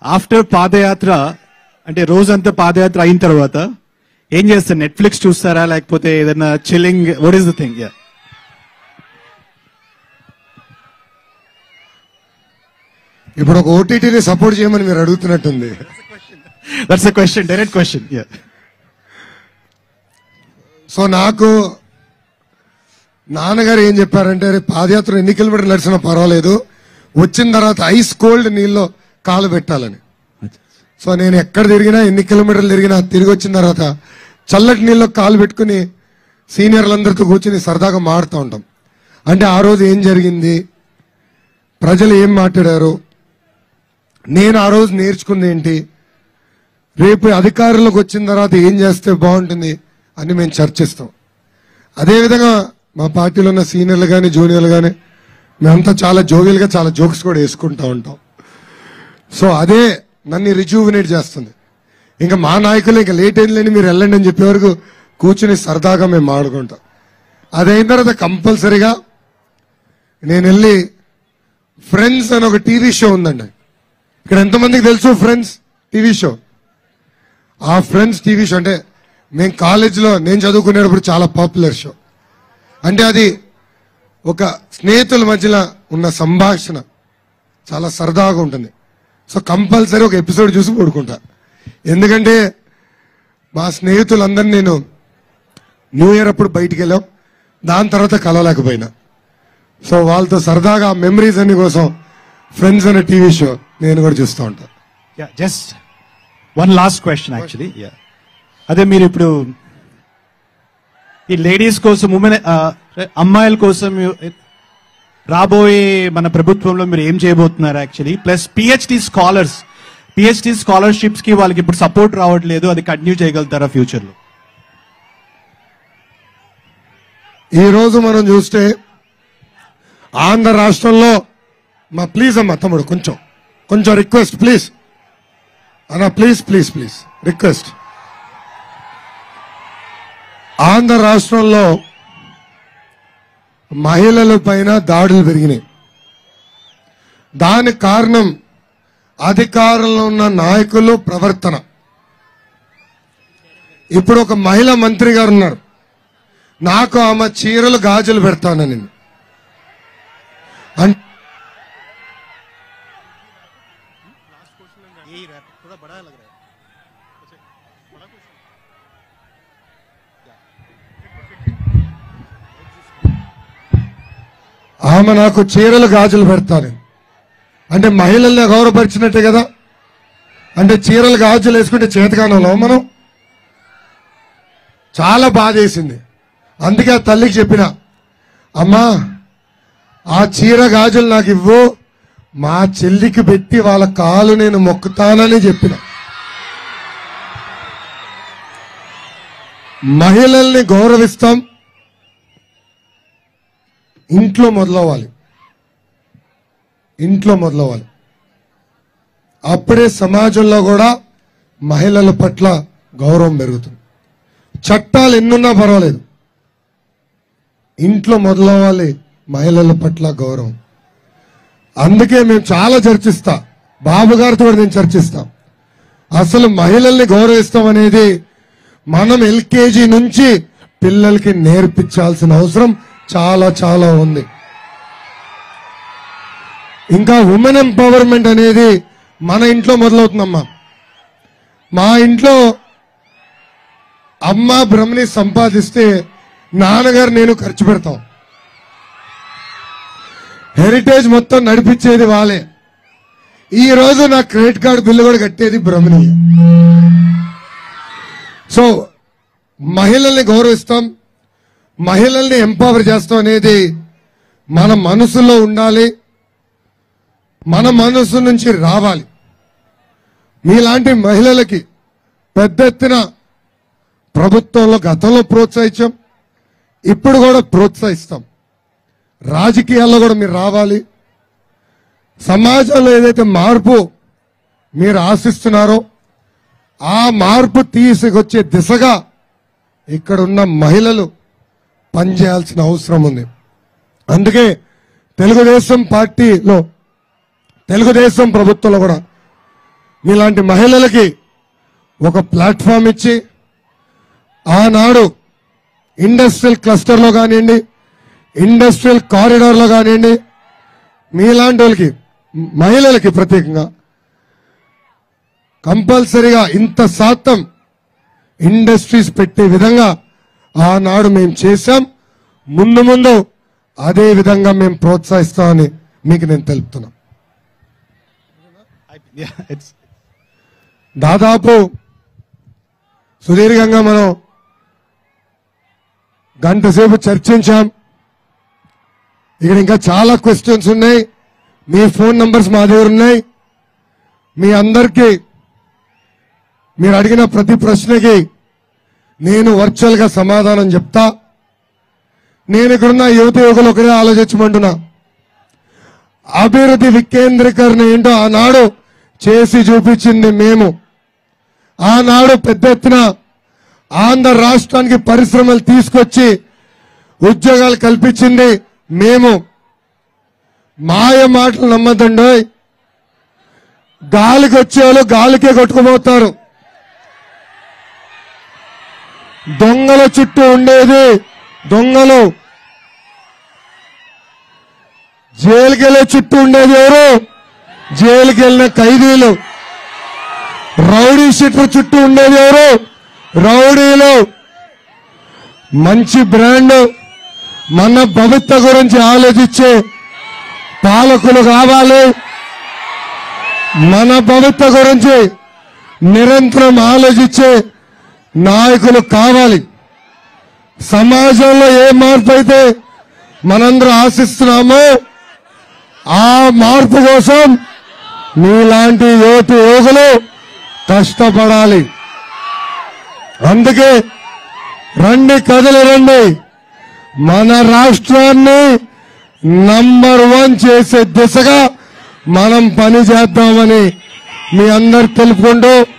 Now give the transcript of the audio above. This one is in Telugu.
ఆఫ్టర్ పాదయాత్ర అంటే రోజంతా పాదయాత్ర అయిన తర్వాత ఏం చేస్తారు? నెట్ఫ్లిక్స్ చూస్తారా లేకపోతే ఏదైనా chilling? What is the thing? ఇప్పుడు ఒక ఓటీటీని సపోర్ట్ చేయమని మీరు అడుగుతున్నట్టుంది. That's a question, direct question. So నాకు నాన్నగారు ఏం చెప్పారంటే, పాదయాత్ర ఎన్ని కిలోమీటర్లు నడిచినా పర్వాలేదు, వచ్చిన తర్వాత ఐస్ కోల్డ్ నీళ్ళలో కాలు పెట్టాలని. సో నేను ఎక్కడ తిరిగినా, ఎన్ని కిలోమీటర్లు తిరిగినా, తిరిగి వచ్చిన తర్వాత చల్లటి నీళ్ళలో కాలు పెట్టుకుని సీనియర్లందరితో కూర్చుని సరదాగా మాడుతూ ఉంటాం. అంటే ఆ రోజు ఏం జరిగింది, ప్రజలు ఏం మాట్లాడారు, నేను ఆ రోజు నేర్చుకుంది ఏంటి, రేపు అధికారంలోకి వచ్చిన తర్వాత ఏం చేస్తే బాగుంటుంది అని మేము చర్చిస్తాం. అదేవిధంగా మా పార్టీలో ఉన్న సీనియర్లు కానీ జూనియర్లు కానీ మేమంతా చాలా జోవియల్గా చాలా జోక్స్ కూడా వేసుకుంటూ ఉంటాం. సో అదే నన్ను రిజ్యూవినేట్ చేస్తుంది. ఇంకా మా నాయకులు ఇంకా లేట్ ఏం లేని మీరు వెళ్ళండి అని చెప్పే వరకు కూర్చుని సరదాగా మేము ఆడుకుంటాం. అదైన తర్వాత కంపల్సరీగా నేను వెళ్ళి ఫ్రెండ్స్ అని ఒక టీవీ షో ఉందండి. ఇక్కడ ఎంతమందికి తెలుసు ఫ్రెండ్స్ టీవీ షో? ఆ ఫ్రెండ్స్ టీవీ షో అంటే మేము కాలేజీలో నేను చదువుకునేటప్పుడు చాలా పాపులర్ షో. అంటే అది ఒక స్నేహితుల మధ్యలో ఉన్న సంభాషణ, చాలా సరదాగా ఉంటుంది. సో కంపల్సరీ ఒక ఎపిసోడ్ చూసి పడుకుంటా. ఎందుకంటే మా స్నేహితులందరినీ నేను న్యూ ఇయర్ అప్పుడు బయటికి వెళ్ళాం, దాని తర్వాత కలవలేకపోయినా. సో వాళ్ళతో సరదాగా మెమరీస్ అన్ని కోసం ఫ్రెండ్స్ అనే టీవీ షో నేను కూడా చూస్తూ ఉంటాను. Just one last question actually. అదే మీరు ఇప్పుడు ఈ లేడీస్ కోసం, ఉమెన్ అమ్మాయిల కోసం రాబోయే మన ప్రభుత్వంలో మీరు ఏం చేయబోతున్నారు యాక్చువల్లీ? ప్లస్ పిహెచ్డి స్కాలర్షిప్స్ కి వాళ్ళకి ఇప్పుడు సపోర్ట్ రావట్లేదు, అది కంటిన్యూ చేయగలుగుతారా ఫ్యూచర్ లో? ఈ రోజు మనం చూస్తే ఆంధ్ర రాష్ట్రంలో ప్లీజ్ అమ్మా తమ్ముడు కొంచెం రిక్వెస్ట్ ప్లీజ్ అన్న, ప్లీజ్ రిక్వెస్ట్. ఆంధ్ర రాష్ట్రంలో మహిళల పైన దాడులు పెరిగినాయి. దానికి కారణం అధికారంలో ఉన్న నాయకులు ప్రవర్తన. ఇప్పుడు ఒక మహిళా మంత్రి గారు ఉన్నారు, నాకు ఆమె చీరలు గాజులు పెడతానని. ఆమె నాకు చీరలు గాజులు పెడతాను అంటే మహిళల్ని గౌరవపరిచినట్టే కదా. అంటే చీరలు గాజులు వేసుకుంటే చేతకానంలో మనం చాలా బాధేసింది. అందుకే ఆ తల్లికి చెప్పిన, అమ్మా ఆ చీర గాజులు నాకు ఇవ్వు, మా చెల్లికి పెట్టి వాళ్ళ కాలు నేను మొక్కుతానని చెప్పిన. మహిళల్ని గౌరవిస్తాం, ఇంట్లో మొదలవ్వాలి. అప్పుడే సమాజంలో కూడా మహిళల పట్ల గౌరవం పెరుగుతుంది. చట్టాలు ఎన్నున్నా పర్వాలేదు, ఇంట్లో మొదలవ్వాలి మహిళల పట్ల గౌరవం. అందుకే మేము చాలా చర్చిస్తా, బాబు గారితో కూడా నేను చర్చిస్తా. అసలు మహిళల్ని గౌరవిస్తాం అనేది మనం ఎల్కేజీ నుంచి పిల్లలకి నేర్పించాల్సిన అవసరం చాలా ఉంది. ఇంకా ఉమెన్ ఎంపవర్మెంట్ అనేది మన ఇంట్లో మొదలవుతుందమ్మా. మా ఇంట్లో అమ్మ బ్రహ్మని సంపాదిస్తే నాన్నగారు నేను ఖర్చు పెడతాం. హెరిటేజ్ మొత్తం నడిపించేది వాళ్ళే. ఈ రోజు నా క్రెడిట్ కార్డు బిల్లు కూడా కట్టేది బ్రహ్మని. సో మహిళల్ని గౌరవిస్తాం, మహిళల్ని ఎంపవర్ చేస్తాం అనేది మన మనసులో ఉండాలి, మన మనసు నుంచి రావాలి. మీలాంటి మహిళలకి పెద్ద ఎత్తున ప్రభుత్వంలో గతంలో ప్రోత్సహించాం, ఇప్పుడు కూడా ప్రోత్సహిస్తాం. రాజకీయాల్లో కూడా మీరు రావాలి. సమాజంలో ఏదైతే మార్పు మీరు ఆశిస్తున్నారో ఆ మార్పు తీసుకొచ్చే దిశగా ఇక్కడున్న మహిళలు పనిచేయాల్సిన అవసరం ఉంది. అందుకే తెలుగుదేశం పార్టీలో, తెలుగుదేశం ప్రభుత్వంలో కూడా మీలాంటి మహిళలకి ఒక ప్లాట్ఫామ్ ఇచ్చి ఆనాడు ఇండస్ట్రియల్ క్లస్టర్లో కానివ్వండి, ఇండస్ట్రియల్ కారిడార్లో కానివ్వండి, మీలాంటి వాళ్ళకి మహిళలకి ప్రత్యేకంగా కంపల్సరీగా ఇంత శాతం ఇండస్ట్రీస్ పెట్టే విధంగా ఆనాడు మేము చేశాం. ముందు ముందు అదే విధంగా మేము ప్రోత్సహిస్తామని మీకు నేను తెలుపుతున్నా. దాదాపు సుదీర్ఘంగా మనం గంట సేపు చర్చించాం. ఇక్కడ ఇంకా చాలా క్వశ్చన్స్ ఉన్నాయి. మీ ఫోన్ నంబర్స్ మా దగ్గర ఉన్నాయి. మీ అందరికీ మీరు అడిగిన ప్రతి ప్రశ్నకి నేను వర్చువల్ గా సమాధానం చెప్తా. నేను ఇక్కడున్న యువత యువకులు ఒకరే ఆలోచించమంటున్నా. అభివృద్ధి వికేంద్రీకరణ ఏంటో ఆనాడు చేసి చూపించింది మేము. ఆనాడు పెద్ద ఎత్తున ఆంధ్ర రాష్ట్రానికి పరిశ్రమలు తీసుకొచ్చి ఉద్యోగాలు కల్పించింది మేము. మాయ మాటలు నమ్మద్దండి. గాలికి వచ్చేవాళ్ళు గాలికే కొట్టుకుపోతారు. దొంగల చుట్టూ ఉండేది దొంగలు, జైలుకి వెళ్ళే చుట్టూ ఉండేది ఎవరు? జైలుకి వెళ్ళిన ఖైదీలు. రౌడీ షీటర్ చుట్టూ ఉండేది ఎవరు? రౌడీలు. మంచి బ్రాండ్ మన భవిష్యత్తు గురించి ఆలోచించే పాలకులు కావాలి. మన భవిష్యత్తు గురించి నిరంతరం ఆలోచించే నాయకులు కావాలి. సమాజంలో ఏ మార్పు అయితే మనందరూ ఆశిస్తున్నామో ఆ మార్పు కోసం మీలాంటి యువతి యువకులు కష్టపడాలి. అందుకే రండి, కదలి రండి, మన రాష్ట్రాన్ని నంబర్ 1 చేసే దిశగా మనం పని చేద్దామని మీ అందరు తెలుపుకుంటూ